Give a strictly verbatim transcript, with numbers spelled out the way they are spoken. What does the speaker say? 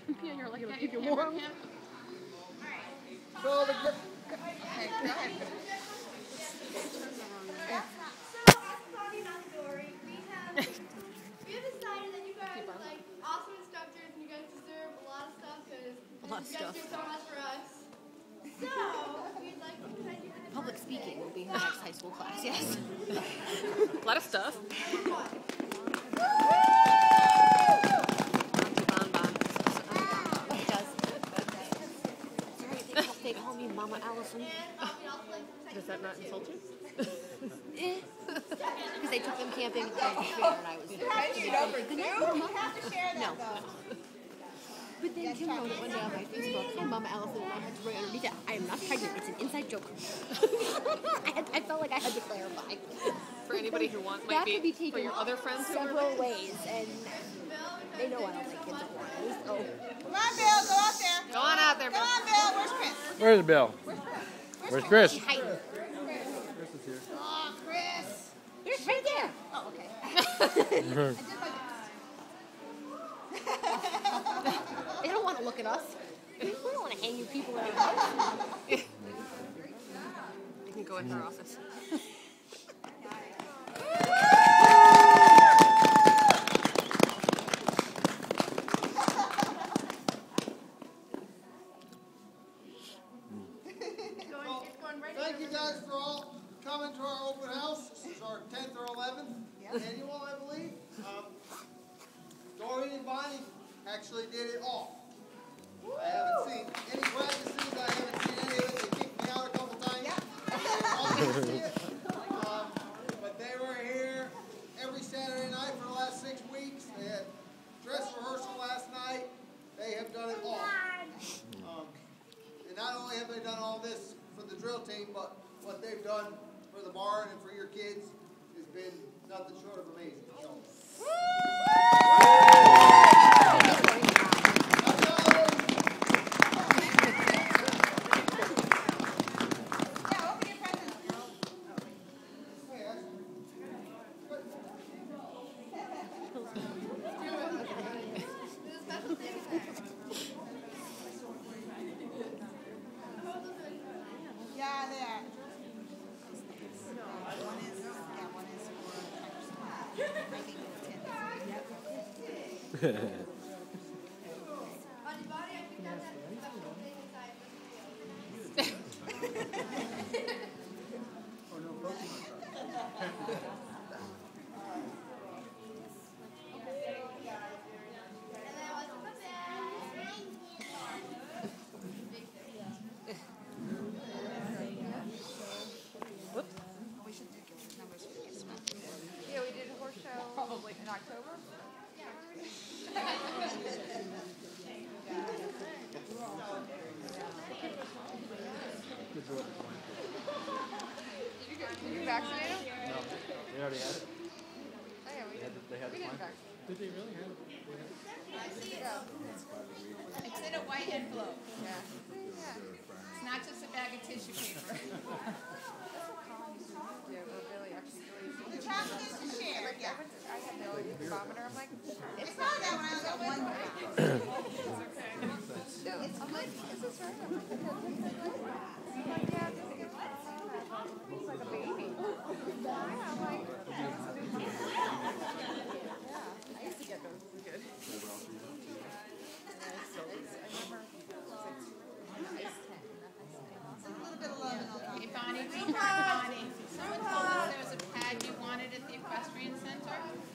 Yeah, you're like, it'll keep you warm. So the okay, go ahead. So, as Claudia and Dory, we have we have decided that you guys are like awesome instructors and you guys deserve a lot of stuff because you guys stuff. do so much for us. So, we'd like to thank you for the Public speaking will be her next high school class, yes. A lot of stuff. They call me Mama Allison. Does that not insult you? Because they took them camping at the fair and I was there. You have to share that No. though. But then Kim wrote it one day on my Facebook, hi Mama Allison, and I had to write underneath it, I am not pregnant, it's an inside joke. I, had, I felt like I had to clarify. For anybody who wants, That might could be, be taken for your other friends who are several ways, and they know I don't think kids are born. Oh. Come on, Bill, go out there. Go on out there, Come Bill. on, Bill. Where's Chris? where's Bill? Where's Chris? Hi. Oh, Chris. Here's right there. Oh, okay. They don't want to look at us. We don't want to hang you people in our house. You can go in her office. Thank you guys for all coming to our open house. This is our tenth or eleventh annual, I believe. Um, Dory and Bonnie actually did it all. I haven't seen any practices. I haven't seen any of it. They kicked me out a couple times. um, but they were here every Saturday night for the last six weeks. They had dress rehearsal last night. They have done it all. Um, and not only have they done all this for the drill team, but what they've done for the barn and for your kids has been nothing short of amazing. So. Yeah, there. One is, yeah, one is for Tractor Supply. I think it's ten. On your body, I think that's that special thing inside. Oh, no, protein. We should do give numbers for this one. Yeah, we did a horse show probably in October. Did you get did you vaccinate them? No, they already had it. Oh yeah, we They did. had, the, they had We the didn't plan. vaccinate. Did they really have it? They had it? Yeah. It's in a white envelope. Yeah. Yeah. It's not just a bag of tissue paper. Yeah, we're really actually really. The chocolate is to share, Like, yeah. I went to- I had the thermometer. I'm like, It's not that one. I was at one. no, it's good. Is this right? I'm like, I'm like, yeah, just give me He's like a baby. Yeah, I'm like, yeah. Yeah, I used to get those. It was good. So it's, I remember it was like ice ten. A little bit of love and all Hey, Bonnie, we heard, Bonnie. Someone told us there was a pad you wanted at the equestrian center.